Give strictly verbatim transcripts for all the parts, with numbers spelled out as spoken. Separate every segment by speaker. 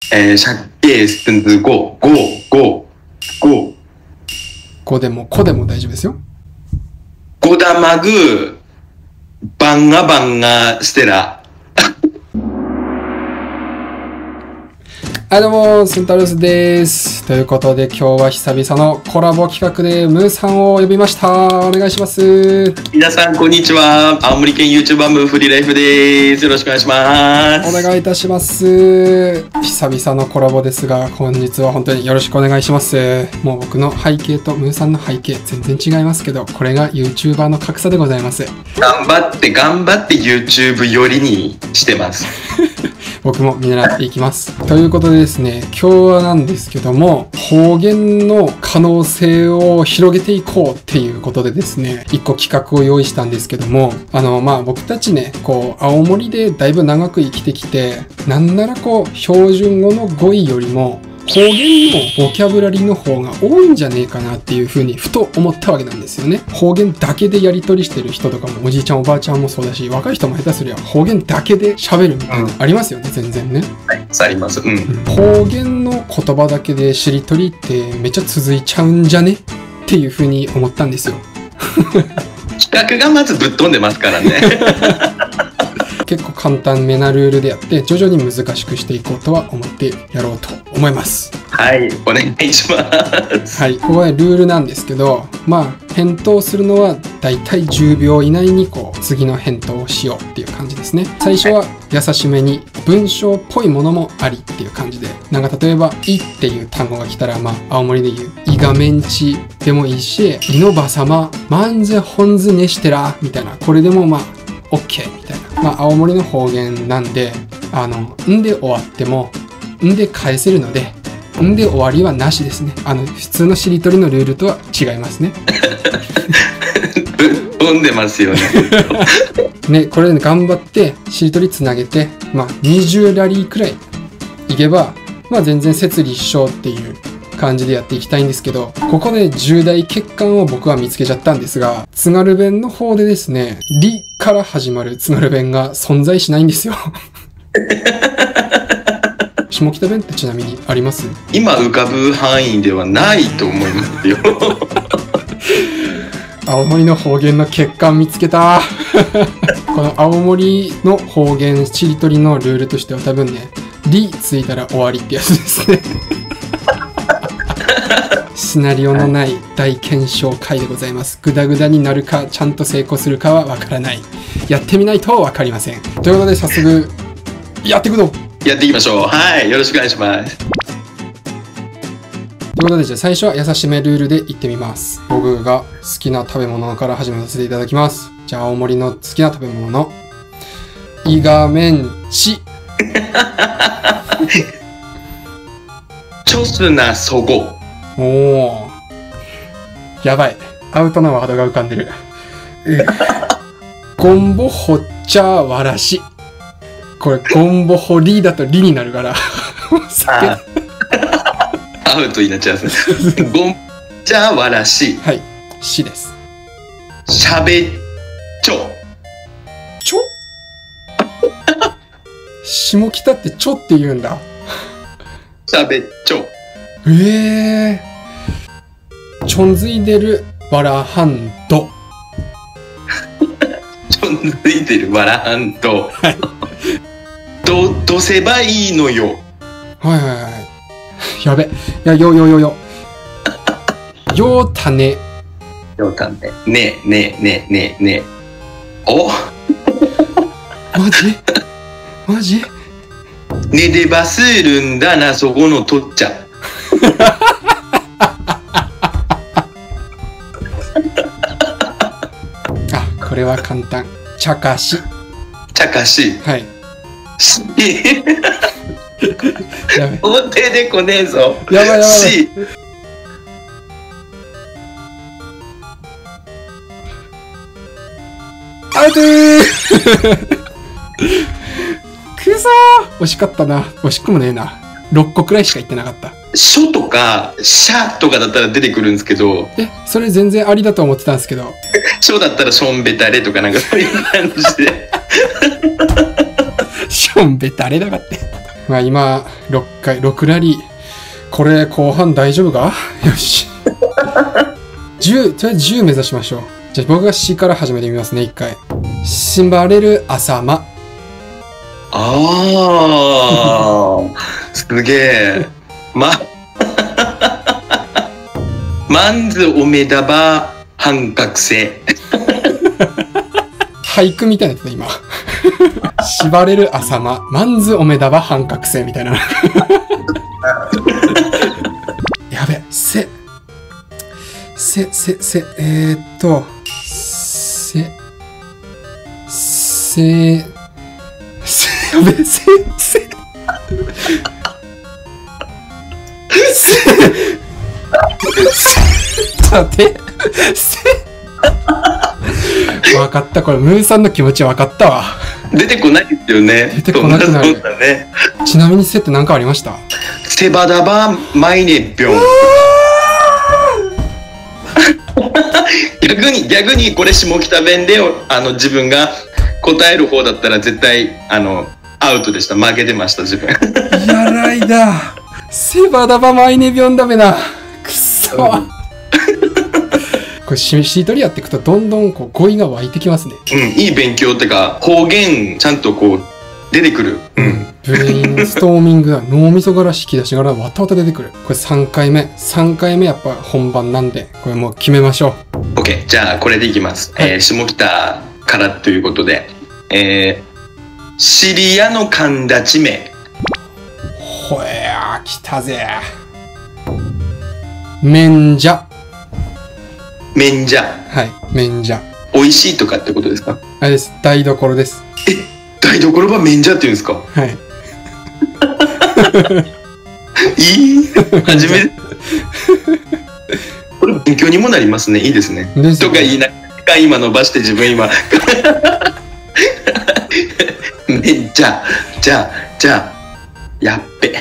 Speaker 1: えー、샷게 스탠드 고, 고, 고, 고.
Speaker 2: こでも、こでも大丈夫ですよ。
Speaker 1: 고다마그, 방아 방아 스테라.
Speaker 2: はい、どうも、センタロスです。ということで、今日は久々のコラボ企画でムーさんを呼びました。お願いします。
Speaker 1: 皆さん、こんにちは。青森県 YouTuber ムーフリーライフです。よろしくお願いします。
Speaker 2: お願いいたします。久々のコラボですが、本日は本当によろしくお願いします。もう僕の背景とムーさんの背景、全然違いますけど、これが YouTuber の格差でございます。
Speaker 1: 頑張って、頑張って YouTube 寄りにしてます。
Speaker 2: 僕も見習っていきます。ということでですね、今日はなんですけども、方言の可能性を広げていこうっていうことでですね、一個企画を用意したんですけども、あの、まあ、僕たちね、こう、青森でだいぶ長く生きてきて、なんならこう、標準語の語彙よりも、方言のボキャブラリーの方が多いんじゃねえかなっていうふうにふと思ったわけなんですよね。方言だけでやり取りしてる人とかもおじいちゃんおばあちゃんもそうだし、若い人も下手すりゃ方言だけで喋るみたいな、うん、ありますよね、全然ね。
Speaker 1: はい、あります。うん。
Speaker 2: 方言の言葉だけでしりとりってめっちゃ続いちゃうんじゃねっていうふうに思ったんですよ。
Speaker 1: 企画がまずぶっ飛んでますからね。
Speaker 2: 結構簡単めなルールでやって徐々に難しくしていこうとは思ってやろうと思います。
Speaker 1: はい、お願いします。
Speaker 2: はい、ここはルールなんですけど、まあ返答するのはだいたいじゅうびょう以内にこう次の返答をしようっていう感じですね。最初は優しめに文章っぽいものもありっていう感じで、なんか例えばいっていう単語が来たら、まあ青森で言ういがめんちでもいいし、いのばさままんぜほんずねしてらみたいな、これでもまあ OK みたいな。まあ青森の方言なんで、あのんで終わってもんで返せるので、んで終わりはなしですね。あの普通のしりとりのルールとは違いますね。
Speaker 1: 飛んでますよね。
Speaker 2: ね、これ、ね、頑張ってしりとりつなげて、まあにじゅうラリーくらいいけば、まあ全然説立証っていう感じでやっていきたいんですけど、ここで重大欠陥を僕は見つけちゃったんですが、津軽弁の方でですね、りから始まる津軽弁が存在しないんですよ。下北弁ってちなみにあります？
Speaker 1: 今浮かぶ範囲ではないと思いますよ。
Speaker 2: 青森の方言の欠陥見つけた。この青森の方言しりとりのルールとしては多分ね、りついたら終わりってやつですね。シナリオのない大検証会でございます。グダグダになるかちゃんと成功するかはわからない。やってみないとわかりません。ということで早速やっていくぞ。
Speaker 1: やっていきましょう。はい、よろしくお願いします。
Speaker 2: ということで、じゃあ最初は優しめルールでいってみます。僕が好きな食べ物から始めさせていただきます。じゃあ青森の好きな食べ物のいがめんち。
Speaker 1: チョスナソゴ。
Speaker 2: おお、やばい、アウトなワードが浮かんでる。ゴンボホッチャわらし。これゴンボホリだとリになるから。
Speaker 1: アウトになっちゃう。ゴンチャわらし。
Speaker 2: はい、しです。
Speaker 1: しゃべっちょ。
Speaker 2: ちょ？下北ってちょって言うんだ。
Speaker 1: しゃべっちょ。
Speaker 2: ええー。ちょんづいでるわらはんど。
Speaker 1: ちょんづいてるわらはんど。
Speaker 2: はい。
Speaker 1: ど、どせばいいのよ。
Speaker 2: はいはいはい。やべ。いや、よよよよ。ようたね。
Speaker 1: ようたね。ねえねえねえねえねえ。お
Speaker 2: マジマジ
Speaker 1: ねでばするんだな、そこのとっちゃ。
Speaker 2: あ、これは簡単。茶化し。
Speaker 1: 茶化し。
Speaker 2: はい。
Speaker 1: し。
Speaker 2: やべ。
Speaker 1: お手でこねえぞ。
Speaker 2: やばいやばい。
Speaker 1: し。
Speaker 2: アウトー。くそー。惜しかったな。惜しくもねえな。ろっこくらいしか言ってなかった。
Speaker 1: しょとか、しゃとかだったら出てくるんですけど。
Speaker 2: え、それ全然ありだと思ってたんですけど。
Speaker 1: しょだったらしょんべたれとかなんかそういう感じで。
Speaker 2: しょんべたれだかって。 まあ今、ろっかい、ろくラリー。これ、後半大丈夫か？よし。じゅう、とりあえずじゅう目指しましょう。じゃあ僕が C から始めてみますね、一回。縛れる朝間。
Speaker 1: ああ、すげえ。ま、まんずおめだば半角性。
Speaker 2: 俳句みたいなやつだ、今。縛れる朝間、まんずおめだば半角性みたいな。やべ、せ、せ、せ、せ、えー、っと、せ、せ、せ、やべ、せ、せ、せ、ちょっと待って、せ、わかった、これ、ムーさんの気持ちわかったわ。
Speaker 1: 出てこないですよね。
Speaker 2: 出てこなくなる。
Speaker 1: そうだね。
Speaker 2: ちなみにせって何かありました？
Speaker 1: セバダバマイネピョン。逆に逆にこれ下北弁であの自分が答える方だったら絶対あのアウトでした。負けてました自分。
Speaker 2: やらいだ。セバダバマイネビョンダメな。くそ。これシートリやっていくとどんどんこう語彙が湧いてきますね。
Speaker 1: うん、いい勉強ってか方言ちゃんとこう出てくる。うん。
Speaker 2: ブレインストーミングだ。脳みそから引き出しながらわたわた出てくる。これさんかいめ。さんかいめやっぱ本番なんで、これもう決めましょう。
Speaker 1: OK。じゃあこれでいきます。はい、えー、下北からということで、えー、シリアの神立ち名。
Speaker 2: ほえー、来たぜ。免者。
Speaker 1: 免者。
Speaker 2: はい、免者。
Speaker 1: 美味しいとかってことですか？
Speaker 2: あれです。台所です。
Speaker 1: え、台所は免者って言うんですか？
Speaker 2: はい。
Speaker 1: いい初めて。これ勉強にもなりますね。いいですね。ですねとか言いながら今伸ばして自分今。免者。じゃあ、じゃあ、やっべ。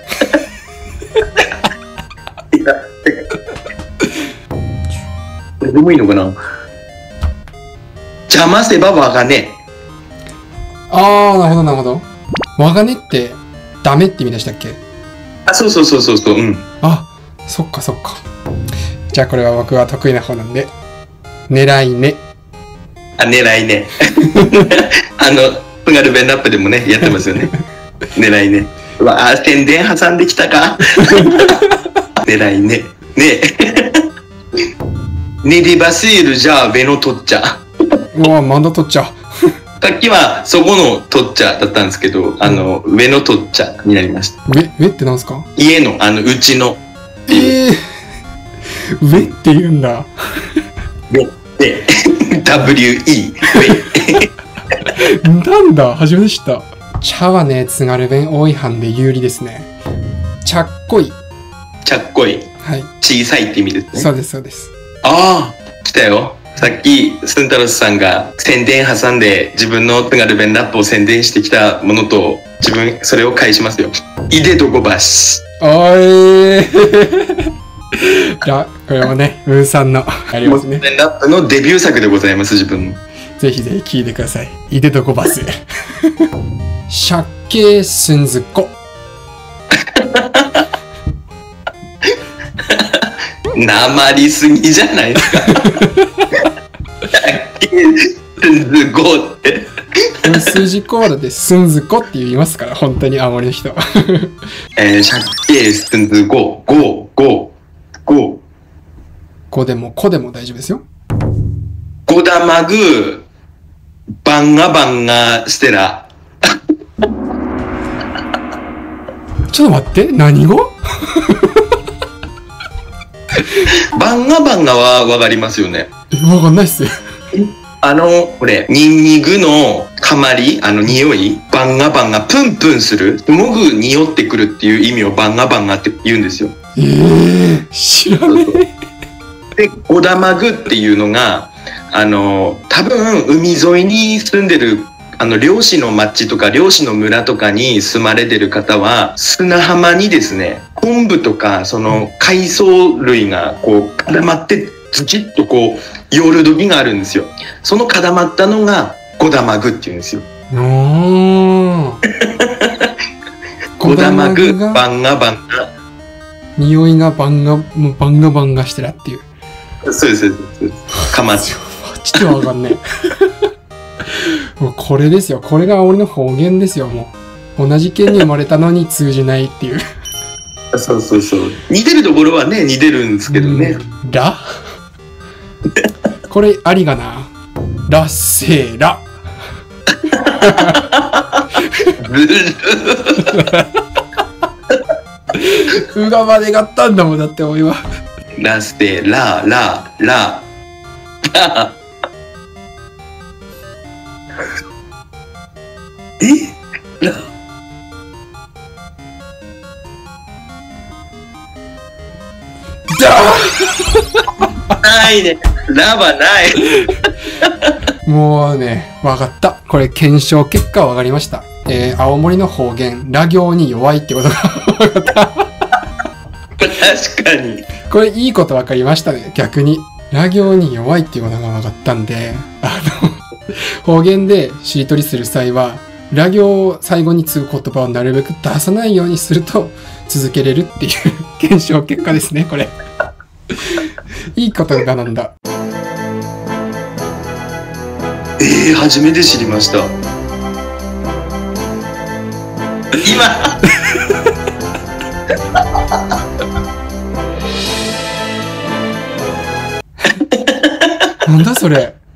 Speaker 1: これでもいいのかな？邪魔せばわがね。
Speaker 2: あー、なるほどなるほど。わがねってダメって意味でしたっけ？
Speaker 1: あ、そうそうそうそうそう。うん。
Speaker 2: あ、そっかそっか。じゃあこれは僕は得意な方なんで、狙いね。
Speaker 1: あ、狙いね。あの、津軽弁ラップでもね、やってますよね。狙いね。うわあ、宣伝挟んできたか。狙いね。ねえ。ねりばせるじゃあ、べのとっちゃ。
Speaker 2: うわ、まだとっちゃ。
Speaker 1: さっきはそこのとっちゃだったんですけど、あの、上のとっちゃになりました。
Speaker 2: 上、上ってなんすか？
Speaker 1: 家の、あの、うちの。
Speaker 2: ええー、上って言うんだ。
Speaker 1: で、で、ダブリューイー。
Speaker 2: なんだ、初めて知った。茶はね、津軽弁多い班で有利ですね。ちゃっこい。
Speaker 1: ちゃっこい。
Speaker 2: はい。
Speaker 1: 小さいって意味ですね。
Speaker 2: そうです、そうです。
Speaker 1: ああ、来たよ。さっき、スンタロスさんが宣伝挟んで自分の津軽弁ラップを宣伝してきたものと、自分、それを返しますよ。いでどこばし。
Speaker 2: おいー。じゃあ、これもね、ムーさんのありますね。
Speaker 1: ラップのデビュー作でございます、自分の。
Speaker 2: ぜひぜひ聞いてください。いでどこばす。借景すんずっこ。
Speaker 1: なまりすぎじゃないですか。すんずこって。
Speaker 2: 数字コードですんずこって言いますから、本当に青森の人。
Speaker 1: えー、借景すんずこ、ご、ご、ご。
Speaker 2: こでも、こでも大丈夫ですよ。
Speaker 1: ごだまぐ、バンガバンガステラ。
Speaker 2: ちょっと待って、何語？
Speaker 1: バンガバンガはわかりますよね。
Speaker 2: わかんないっすよ。
Speaker 1: あの、これ、ニンニクのかまり、あの匂い、バンガバンガ、プンプンする、すごく匂ってくるっていう意味をバンガバンガって言うんですよ。
Speaker 2: ええー、知らね
Speaker 1: え。で、ゴダマグっていうのが、あの、多分、海沿いに住んでる、あの、漁師の町とか、漁師の村とかに住まれてる方は、砂浜にですね、昆布とか、その、海藻類が、こう、固まって、ズチッとこう、夜時があるんですよ。その固まったのが、ゴダマグっていうんですよ。
Speaker 2: おー。
Speaker 1: ゴダマグ、
Speaker 2: が
Speaker 1: バンガバン
Speaker 2: 匂いがバンガ、もうバンガバンガしてらっていう。
Speaker 1: ガ。そうです、そうです。かまち。
Speaker 2: ちょっとわかんねえ。もうこれですよ。これが青森の方言ですよ、もう。同じ県に生まれたのに通じないっていう。
Speaker 1: そうそうそう。似てるところはね、似てるんですけどね。
Speaker 2: ラこれありがな。ラッセーラ。
Speaker 1: ブル
Speaker 2: うがまでがったんだもんだって俺は。
Speaker 1: ラステララララ。えラないね。ラはない。
Speaker 2: もうね、わかった。これ検証結果わかりました。えー、青森の方言、ラ行に弱いってことがわかった。
Speaker 1: 確かに。
Speaker 2: これいいことわかりましたね。逆に。ラ行に弱いっていうことがわかったんで、あの、方言でしりとりする際は、ラ行を最後に継ぐ言葉をなるべく出さないようにすると続けれるっていう検証結果ですね、これ。いいことがなんだ。
Speaker 1: えー、初めて知りました。今
Speaker 2: なんだそれ。